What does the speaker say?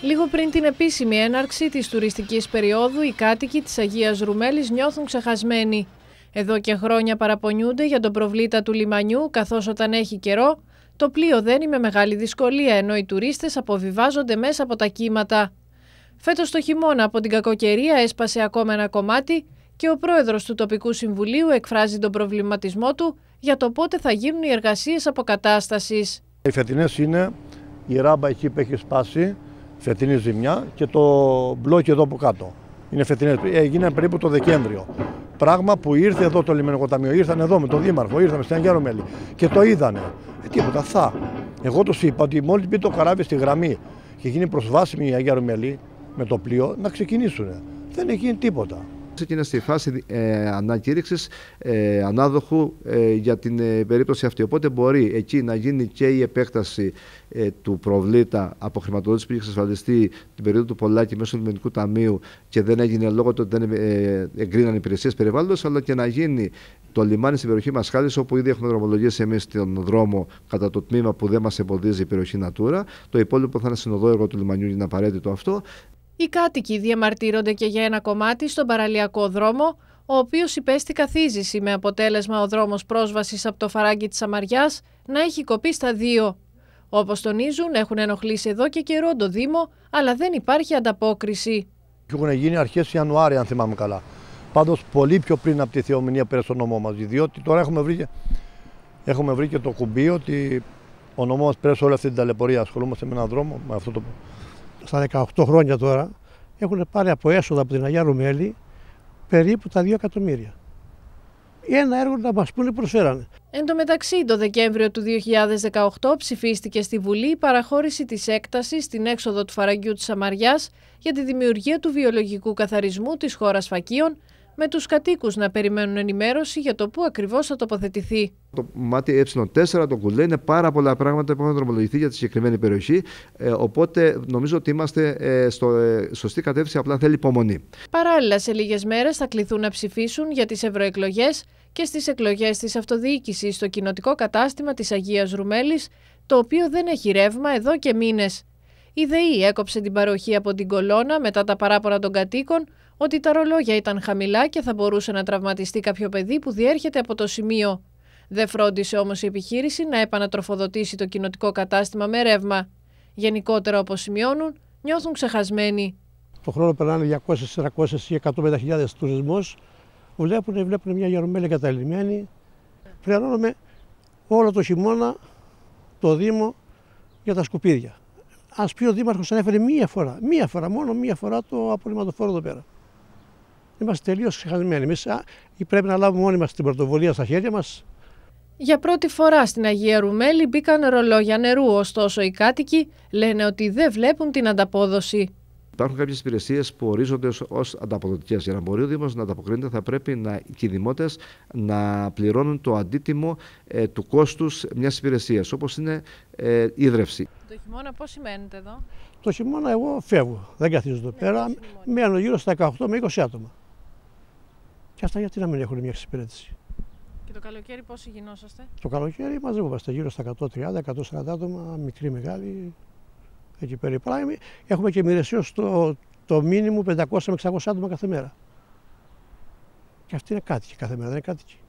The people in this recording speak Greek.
Λίγο πριν την επίσημη έναρξη της τουριστικής περίοδου, οι κάτοικοι της Αγίας Ρουμέλης νιώθουν ξεχασμένοι. Εδώ και χρόνια παραπονιούνται για τον προβλήτα του λιμανιού, καθώς όταν έχει καιρό, το πλοίο δένει με μεγάλη δυσκολία, ενώ οι τουρίστες αποβιβάζονται μέσα από τα κύματα. Φέτος το χειμώνα από την κακοκαιρία έσπασε ακόμα ένα κομμάτι και ο πρόεδρος του τοπικού συμβουλίου εκφράζει τον προβληματισμό του για το πότε θα γίνουν οι εργασίες αποκατάστασης. Οι φετινές είναι η ράμπα εκεί που έχει σπάσει, φετινή ζημιά, και το μπλόκι εδώ από κάτω. Είναι φετινές, έγιναν περίπου το Δεκέμβριο. Πράγμα που ήρθε εδώ το λιμενικό ταμείο, ήρθαν εδώ με τον Δήμαρχο, ήρθαμε στην Αγία Ρουμέλη και το είδανε. Τίποτα, Εγώ τους είπα ότι μόλις μπει το καράβι στη γραμμή και γίνει προσβάσιμη η Αγία Ρουμέλη με το πλοίο, να ξεκινήσουν. Δεν έχει γίνει τίποτα. Είναι στη φάση ανακήρυξης ανάδοχου για την περίπτωση αυτή. Οπότε μπορεί εκεί να γίνει και η επέκταση του προβλήτα από χρηματοδότηση που είχε εξασφαλιστεί την περίοδο του Πολάκη μέσω του Λιμενικού Ταμείου και δεν έγινε λόγω του ότι δεν εγκρίναν υπηρεσίες περιβάλλοντος, αλλά και να γίνει το λιμάνι στην περιοχή Μασχάλης, όπου ήδη έχουμε δρομολογήσει εμείς τον δρόμο κατά το τμήμα που δεν μας εμποδίζει η περιοχή Natura. Το υπόλοιπο θα είναι συνοδόεργο του λιμανιού, είναι απαραίτητο αυτό. Οι κάτοικοι διαμαρτύρονται και για ένα κομμάτι στον παραλιακό δρόμο, ο οποίος υπέστη καθίζηση, με αποτέλεσμα ο δρόμος πρόσβασης από το Φαράγγι της Σαμαριάς να έχει κοπεί στα δύο. Όπως τονίζουν, έχουν ενοχλήσει εδώ και καιρό το Δήμο, αλλά δεν υπάρχει ανταπόκριση. Έχουν γίνει αρχές Ιανουάρη, αν θυμάμαι καλά. Πάντως πολύ πιο πριν από τη θεομηνία πέρα στο νομό μας, διότι τώρα έχουμε βρει και το κουμπί ότι ο νομός μας πέρα σε όλη αυτή την ταλαιπωρία. Ασχολούμαστε με έναν δρόμο, με αυτό το. Στα 18 χρόνια τώρα έχουν πάρει από έσοδα από την Αγία Ρουμέλη περίπου τα 2 εκατομμύρια. Ένα έργο να μας πούνε προσφέρανε. Εν τω μεταξύ, το Δεκέμβριο του 2018 ψηφίστηκε στη Βουλή η παραχώρηση της έκτασης στην έξοδο του Φαραγγιού της Σαμαριάς για τη δημιουργία του βιολογικού καθαρισμού της χώρας Φακίων, με τους κατοίκους να περιμένουν ενημέρωση για το πού ακριβώς θα τοποθετηθεί. Το μάτι Ε4, το Κουλέ, είναι πάρα πολλά πράγματα που έχουν δρομολογηθεί για τη συγκεκριμένη περιοχή. Οπότε νομίζω ότι είμαστε σωστή κατεύθυνση, απλά θέλει υπομονή. Παράλληλα, σε λίγες μέρες θα κληθούν να ψηφίσουν για τις ευρωεκλογές και στις εκλογές της αυτοδιοίκησης στο κοινοτικό κατάστημα της Αγίας Ρουμέλης, το οποίο δεν έχει ρεύμα εδώ και μήνες. Η ΔΕΗ έκοψε την παροχή από την κολόνα μετά τα παράπονα των κατοίκων ότι τα ρολόγια ήταν χαμηλά και θα μπορούσε να τραυματιστεί κάποιο παιδί που διέρχεται από το σημείο. Δεν φρόντισε όμως η επιχείρηση να επανατροφοδοτήσει το κοινοτικό κατάστημα με ρεύμα. Γενικότερα, όπως σημειώνουν, νιώθουν ξεχασμένοι. Το χρόνο περνάνε 200, 400 ή 150.000 τουρισμούς. Βλέπουν μια Αγία Ρουμέλη εγκαταλειμμένη. Πληρώνουμε όλο το χειμώνα το Δήμο για τα σκουπίδια. Ας πει ο Δήμαρχος ανέφερε μόνο μία φορά το απορριμματοφόρο εδώ πέρα. Είμαστε τελείως ξεχασμένοι. Εμείς πρέπει να λάβουμε μόνοι μας την πρωτοβουλία στα χέρια μας. Για πρώτη φορά στην Αγία Ρουμέλη μπήκαν ρολόγια νερού, ωστόσο οι κάτοικοι λένε ότι δεν βλέπουν την ανταπόδοση. Υπάρχουν κάποιες υπηρεσίες που ορίζονται ως ανταποδοτικές. Για να μπορεί ο Δήμος να ανταποκρίνεται, θα πρέπει και οι δημότες να πληρώνουν το αντίτιμο του κόστους μιας υπηρεσίας, όπως είναι ίδρυυση. Το χειμώνα πώς σημαίνετε εδώ? Το χειμώνα εγώ φεύγω, δεν καθίζω εδώ πέρα. Μένω γύρω στα 18 με 20 άτομα. Και αυτά γιατί να μην έχουν μια εξυπηρέτηση. Και το καλοκαίρι πόσοι γινόσαστε? Το καλοκαίρι μαζεύομαστε γύρω στα 130-140 άτομα, μικροί, μεγάλοι. Εκεί περίπου. Έχουμε και μοιρασιώς το μήνυμο 500 με 600 άτομα κάθε μέρα. Και αυτοί είναι κάτοικοι κάθε μέρα, δεν είναι κάτοικοι.